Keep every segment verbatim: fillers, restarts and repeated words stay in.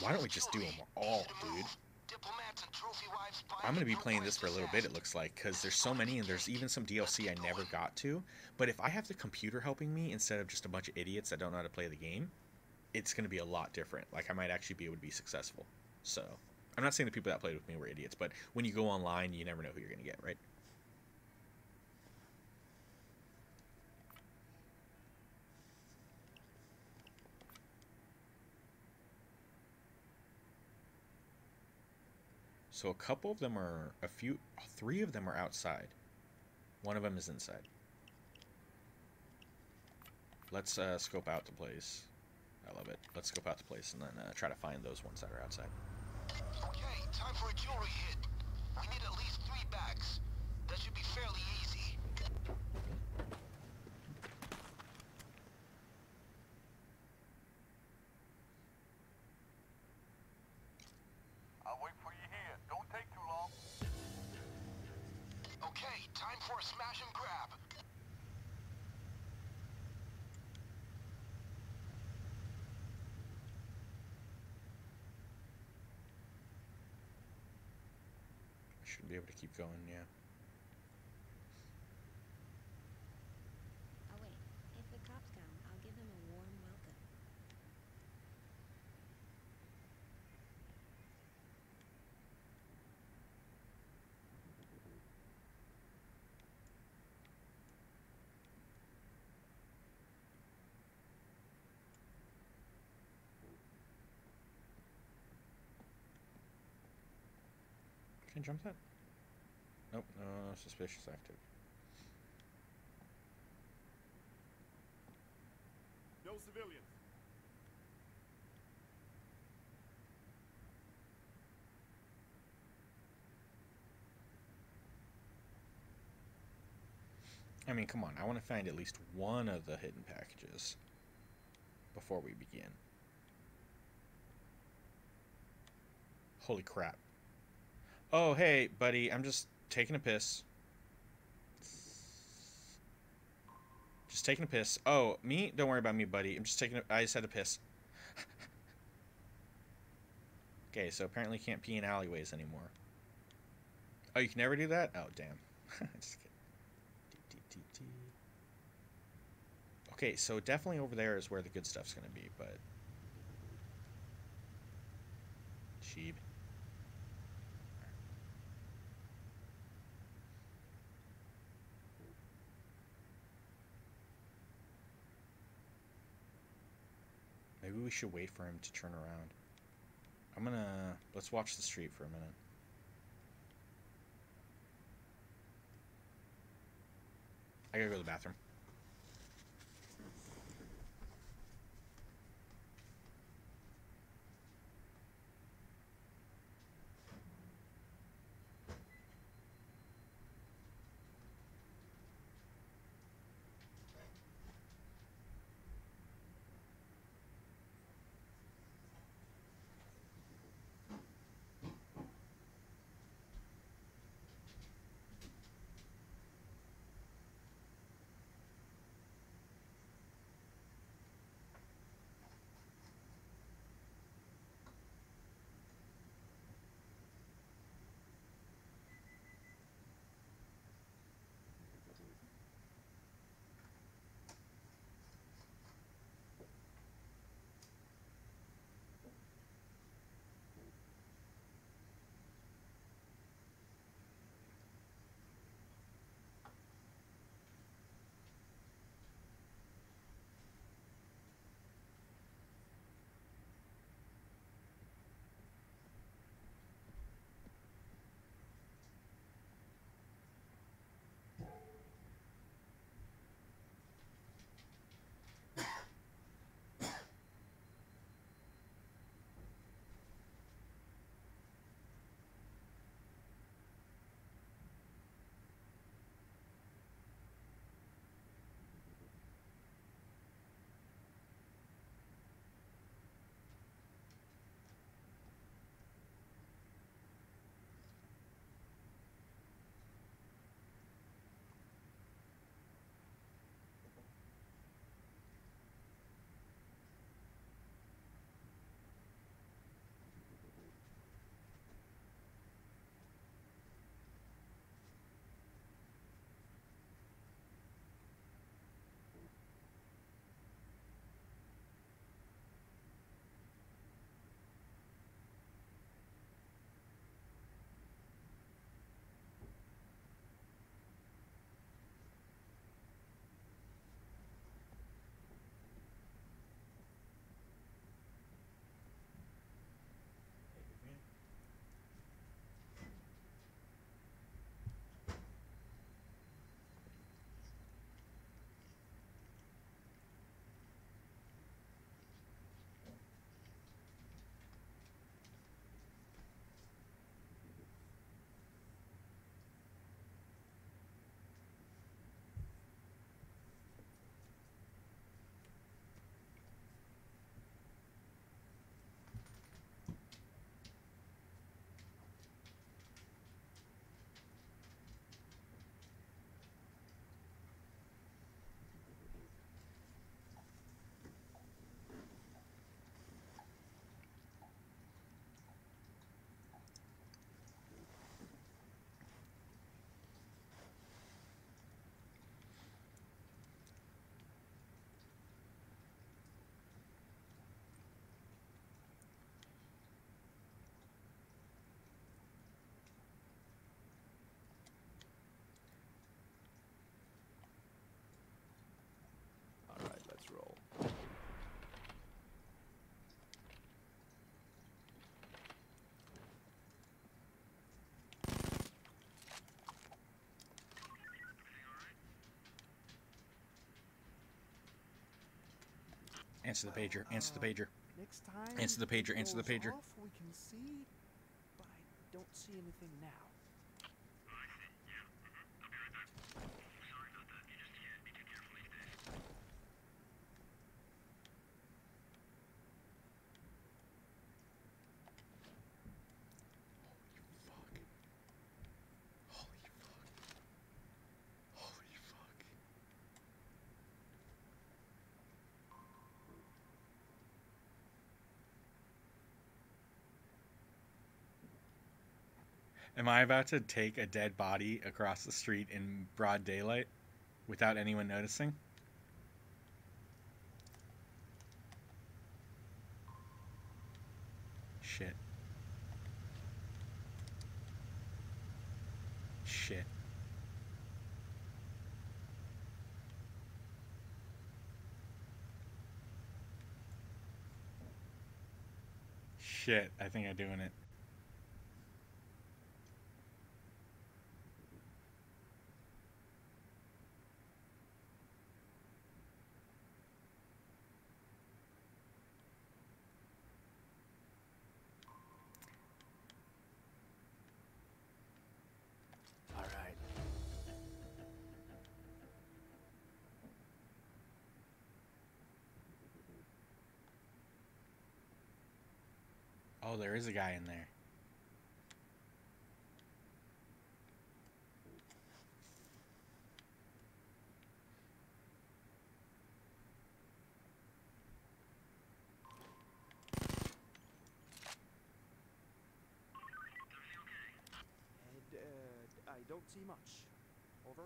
Why don't we just do them all, dude? I'm going to be playing this for a little bit, it looks like, because there's so many, and there's even some D L C I never got to. But if I have the computer helping me instead of just a bunch of idiots that don't know how to play the game, it's going to be a lot different. Like, I might actually be able to be successful. So, I'm not saying the people that played with me were idiots, but when you go online, you never know who you're going to get, right? So a couple of them are, a few, three of them are outside. One of them is inside. Let's uh, scope out the place. I love it. Let's scope out the place and then uh, try to find those ones that are outside. Okay, time for a jewelry hit. We need at least three bags. That should be fairly easy. I'll wait for you here. Don't take too long. Okay, time for a smash and grab. I should be able to keep going, yeah. Oh wait, if the cops come, I'll give them a warm welcome. Can I jump that? Nope, no, no suspicious activity. No civilians. I mean, come on. I want to find at least one of the hidden packages before we begin. Holy crap. Oh, hey, buddy. I'm just taking a piss. Just taking a piss. Oh, me? Don't worry about me, buddy. I'm just taking a... I just had to piss. Okay, so apparently you can't pee in alleyways anymore. Oh, you can never do that? Oh, damn. Just kidding. Okay, so definitely over there is where the good stuff's going to be, but... Sheeb. Maybe we should wait for him to turn around. I'm gonna... Let's watch the street for a minute. I gotta go to the bathroom. Answer the pager. Answer the pager. Next time Answer the pager. it Answer the goes pager. off, we can see, but I don't see anything now. Fuck. Holy fuck. Holy fuck. Am I about to take a dead body across the street in broad daylight without anyone noticing? Shit. Shit. Shit, I think I'm doing it. All right. Oh, there is a guy in there. And, uh, I don't see much. Over.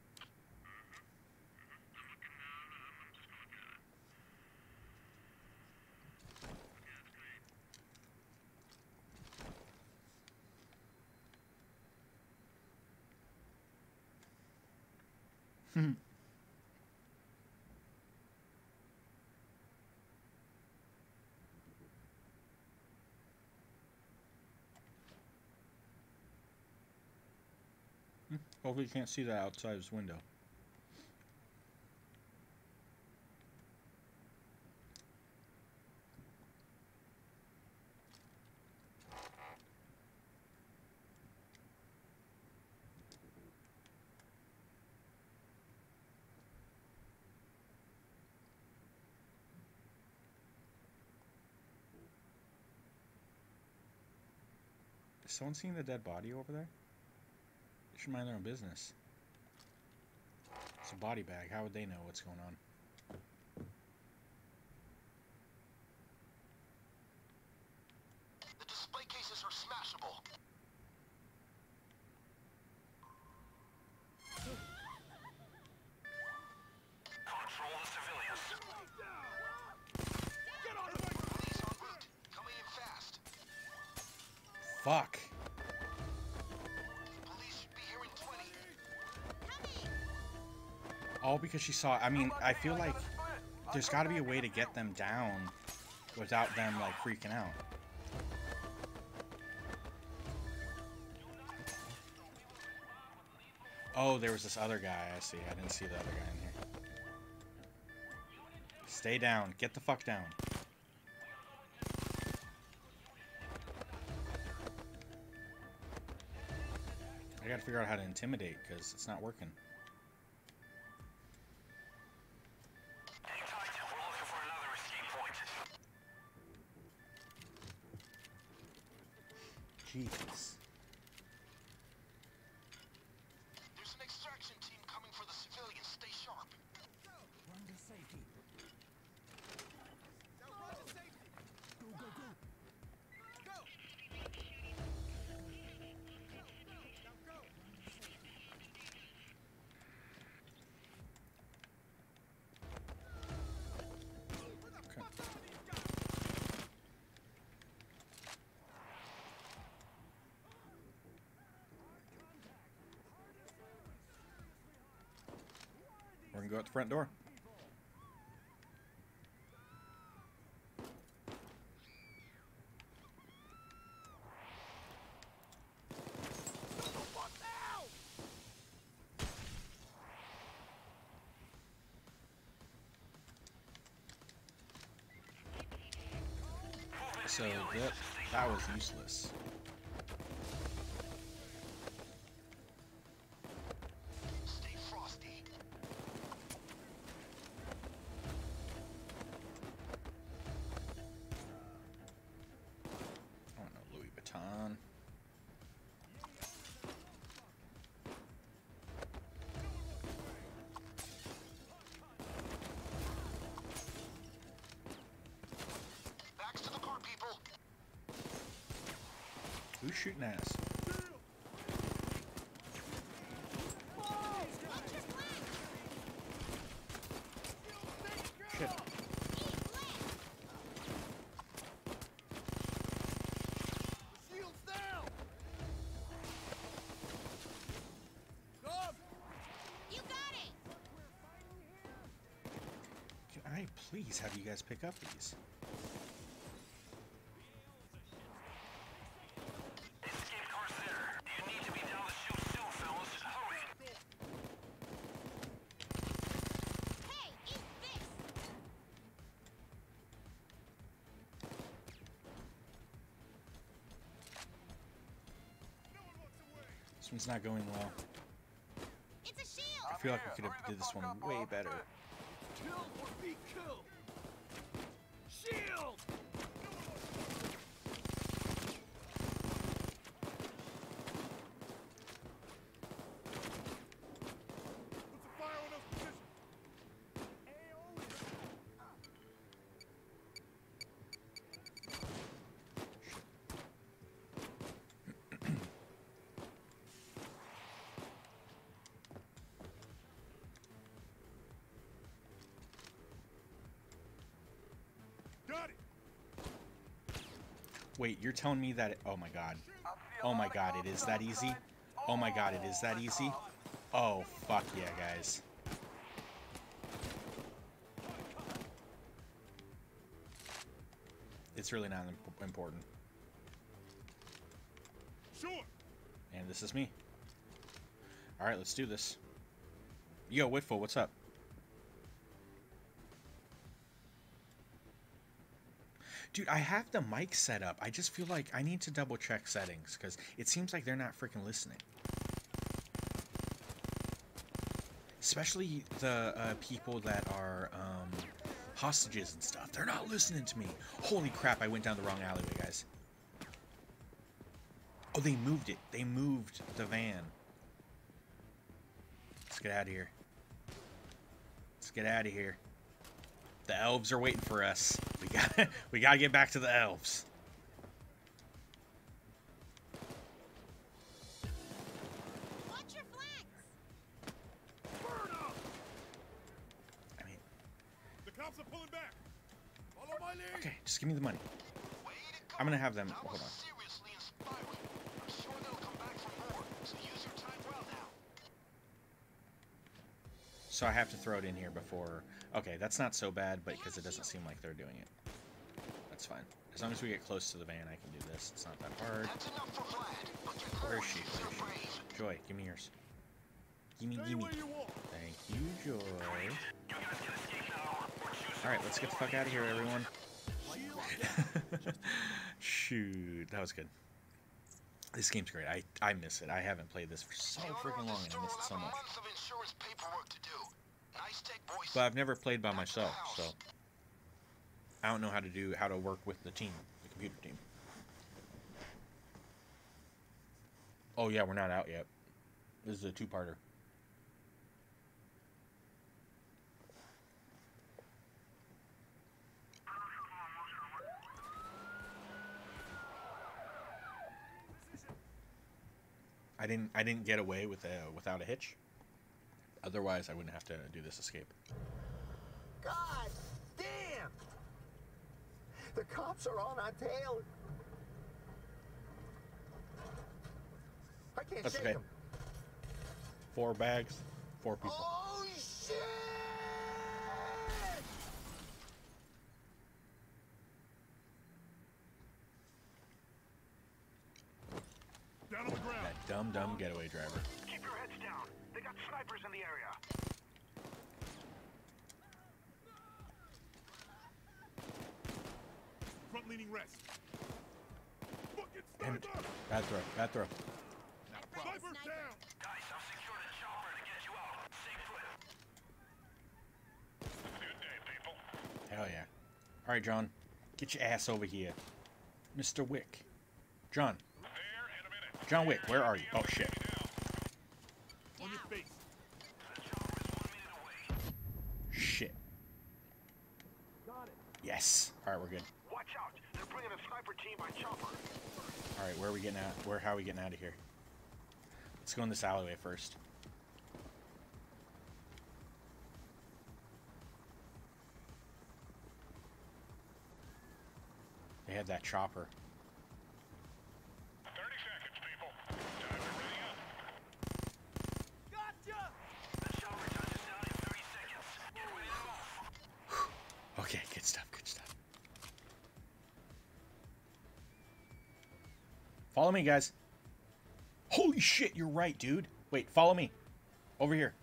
Hmm. Hopefully you can't see that outside his window. Is someone seeing the dead body over there? They should mind their own business. It's a body bag. How would they know what's going on? The display cases are smashable. Control the civilians. Police en route. Coming in fast. Fuck! Police should be here in twenty. All because she saw. I mean, I feel like there's got to be a way to get them down without them like freaking out. Oh, there was this other guy. I see. I didn't see the other guy in here. Stay down. Get the fuck down. I gotta figure out how to intimidate because it's not working. Hang tight. We're looking for another escape point. Jesus. There's an extraction team coming for the civilians. Stay sharp. Run to safety. Go, go, go. We're gonna go out the front door. So that that was useless. Stay frosty. I don't know, Louis Vuitton. Backs to the car, people. Who's shooting at us? Shit. Shield's down! Come! You got it! Can I please have you guys pick up these? Escape car's there. You need to be down the chute soon, fellas. Hurry! Hey, eat this! This one's not going well. It's a shield! I feel like we could have did this one way better. Kill or be killed. Shield. Put some fire on those positions. Got it! Wait, you're telling me that it, oh my god. Oh my god, it is that easy? Oh my god, it is that easy? Oh, fuck yeah, guys. It's really not imp- important. Sure! And this is me. Alright, let's do this. Yo, Whitful, what's up? Dude, I have the mic set up. I just feel like I need to double check settings because it seems like they're not freaking listening. Especially the uh, people that are um, hostages and stuff. They're not listening to me. Holy crap, I went down the wrong alleyway, guys. Oh, they moved it. They moved the van. Let's get out of here. Let's get out of here. The elves are waiting for us. We got we got to get back to the elves. Watch your flanks! Burn up! I mean, The cops are pulling back. Follow my lead. okay, just give me the money. Way to go. I'm gonna have them. That Hold was on. seriously inspiring. I'm sure they'll come back for more, so use your time well now. So I have to throw it in here before. Okay, that's not so bad, but because it doesn't seem like they're doing it. That's fine. As long as we get close to the van, I can do this. It's not that hard. That's enough for Vlad. But your Where is crew she? needs Where your is she? brave. Joy, give me yours. Gimme, Stay gimme. where you are. Thank you, Joy. You guys can escape now. Or choose Alright, let's get the fuck out of here, everyone. Shield. Shoot, that was good. This game's great. I, I miss it. I haven't played this for so The owner freaking of long, this and I store missed it so will have much. months of insurance paperwork to do. Nice tech, boys. But I've never played by myself, so I don't know how to do how to work with the team, the computer team. Oh yeah, we're not out yet. This is a two-parter. I didn't I didn't get away with a without a hitch. Otherwise, I wouldn't have to do this escape. God damn! The cops are on our tail. I can't That's shake okay. them. Four bags, four people. Oh shit! Down on the ground. That dumb dumb getaway driver. Keep your heads down. They got snipers in the area. Front leaning rest. Shoot. Bad throw. Bad throw. I found a sniper. Guys, I've secured a chopper to get you out. Stay put. Good day, people. Hell yeah. All right, John. Get your ass over here. Mister Wick. John. There in a minute. John Wick, where are you? Oh, shit. Down. The chopper is one minute away. Shit. Got it. Yes. All right, we're good. Watch out. They're bringing a sniper team by chopper. All right, where are we getting out? Where? How are we getting out of here? Let's go in this alleyway first. They had that chopper. thirty seconds, people. Time to ready up. Gotcha! The chopper touches down in thirty seconds. Get ready to move. Okay, good stuff, good stuff. Follow me, guys. Holy shit, you're right, dude. Wait, follow me. Over here.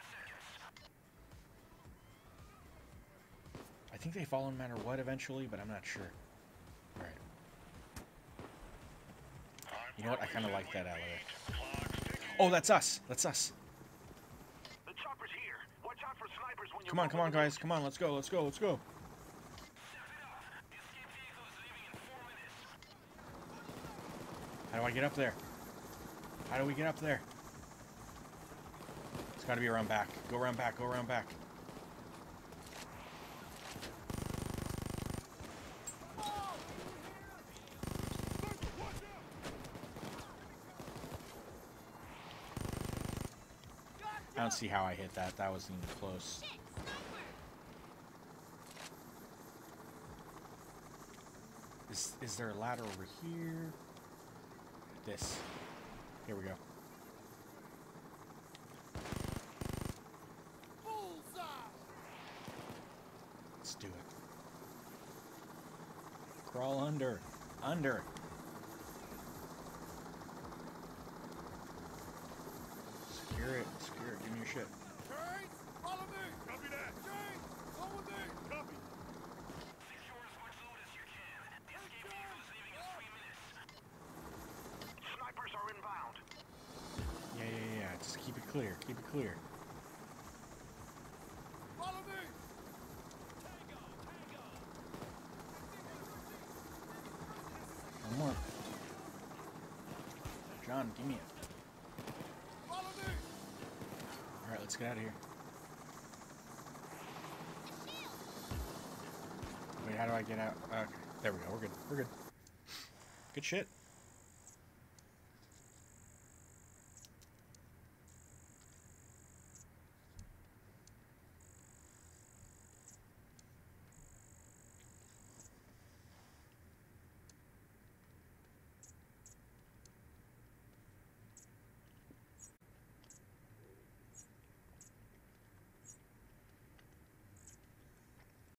I think they follow no matter what eventually, but I'm not sure. Alright. You know what? I kind of like that alleyway. Oh, that's us. That's us. The chopper's here. Watch out for snipers when you Come on, come on, guys. Come on, let's go, let's go, let's go. How do I get up there? How do we get up there? It's got to be around back. Go around back, go around back. I don't see how I hit that. That wasn't even close. Shit, sniper. Is, is there a ladder over here? This. Here we go. Bullseye! Let's do it. Crawl under. Under. Secure it. Secure it. Give me your shit. James, follow me! Copy that! James, come with me! Copy! Secure as much loot as you can. The escape vehicle is leaving in three minutes. Snipers are inbound. Yeah, yeah, yeah. Just keep it clear. Keep it clear. Follow me! One more. John, give me it. Follow me! Alright, let's get out of here. A shield. Wait, how do I get out? Okay, there we go. We're good. We're good. Good shit.